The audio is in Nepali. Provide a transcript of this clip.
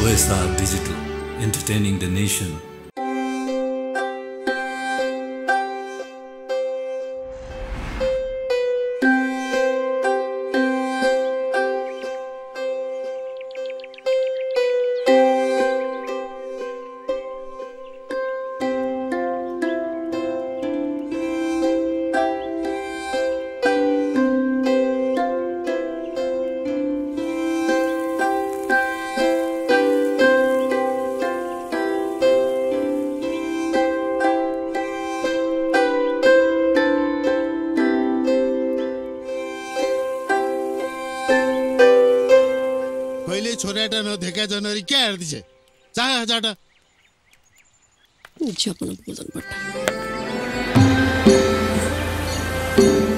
D.S Digital, entertaining the nation. छोराटा नदेखा जनवरी क्या हेर्दै छ चाह जाटा निश्चय पनि बोल्नु पर्छ